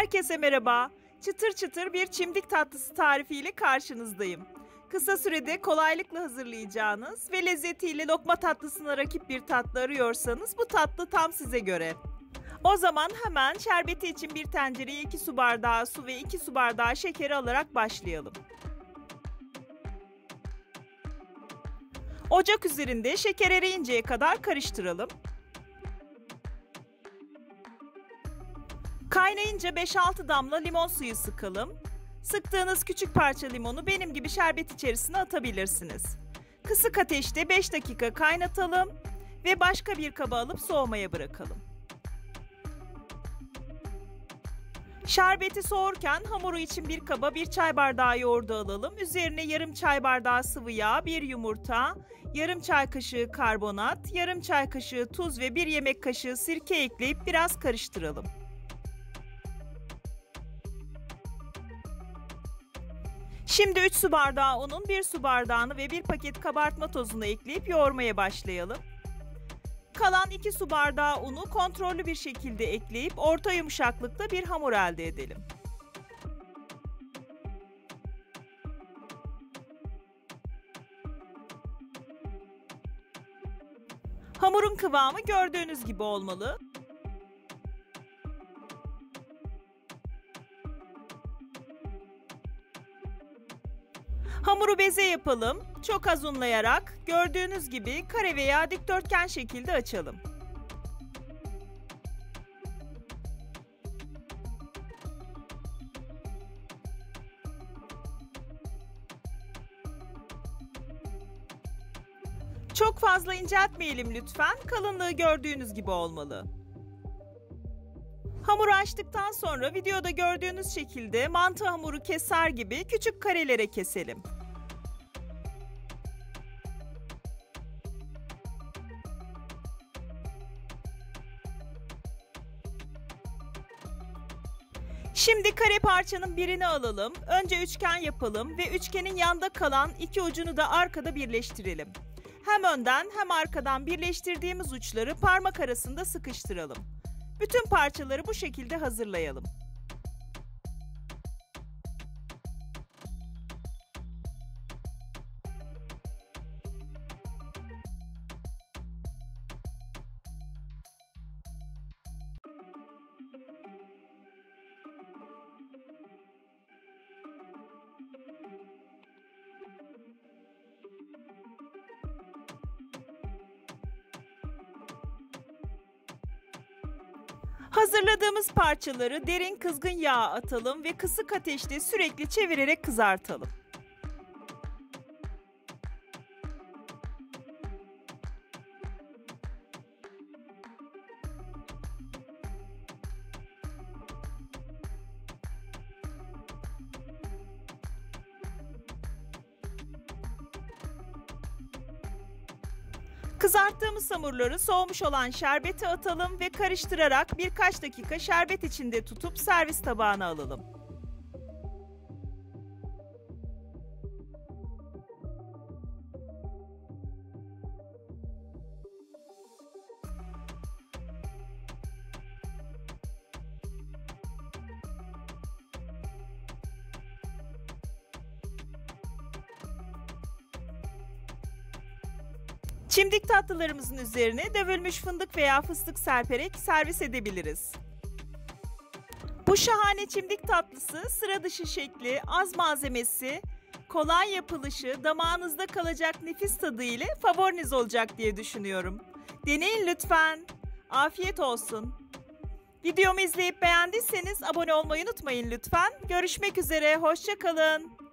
Herkese merhaba. Çıtır çıtır bir çimdik tatlısı tarifiyle karşınızdayım. Kısa sürede kolaylıkla hazırlayacağınız ve lezzetiyle lokma tatlısına rakip bir tatlı arıyorsanız bu tatlı tam size göre. O zaman hemen şerbeti için bir tencereye 2 su bardağı su ve 2 su bardağı şekeri alarak başlayalım. Ocak üzerinde şeker eriyinceye kadar karıştıralım. Kaynayınca 5-6 damla limon suyu sıkalım. Sıktığınız küçük parça limonu benim gibi şerbet içerisine atabilirsiniz. Kısık ateşte 5 dakika kaynatalım ve başka bir kaba alıp soğumaya bırakalım. Şerbeti soğurken hamuru için bir kaba 1 çay bardağı yoğurdu alalım. Üzerine yarım çay bardağı sıvı yağ, 1 yumurta, yarım çay kaşığı karbonat, yarım çay kaşığı tuz ve 1 yemek kaşığı sirke ekleyip biraz karıştıralım. Şimdi 3 su bardağı unun 1 su bardağını ve 1 paket kabartma tozunu ekleyip yoğurmaya başlayalım. Kalan 2 su bardağı unu kontrollü bir şekilde ekleyip orta yumuşaklıkta bir hamur elde edelim. Hamurun kıvamı gördüğünüz gibi olmalı. Hamuru beze yapalım. Çok az unlayarak gördüğünüz gibi kare veya dikdörtgen şekilde açalım. Çok fazla inceltmeyelim lütfen. Kalınlığı gördüğünüz gibi olmalı. Hamuru açtıktan sonra videoda gördüğünüz şekilde mantı hamuru keser gibi küçük karelere keselim. Şimdi kare parçanın birini alalım. Önce üçgen yapalım ve üçgenin yanda kalan iki ucunu da arkada birleştirelim. Hem önden hem arkadan birleştirdiğimiz uçları parmak arasında sıkıştıralım. Bütün parçaları bu şekilde hazırlayalım. Hazırladığımız parçaları derin kızgın yağa atalım ve kısık ateşte sürekli çevirerek kızartalım. Kızarttığımız hamurları soğumuş olan şerbete atalım ve karıştırarak birkaç dakika şerbet içinde tutup servis tabağına alalım. Çimdik tatlılarımızın üzerine dövülmüş fındık veya fıstık serperek servis edebiliriz. Bu şahane çimdik tatlısı sıra dışı şekli, az malzemesi, kolay yapılışı, damağınızda kalacak nefis tadı ile favoriniz olacak diye düşünüyorum. Deneyin lütfen. Afiyet olsun. Videomu izleyip beğendiyseniz abone olmayı unutmayın lütfen. Görüşmek üzere, hoşça kalın.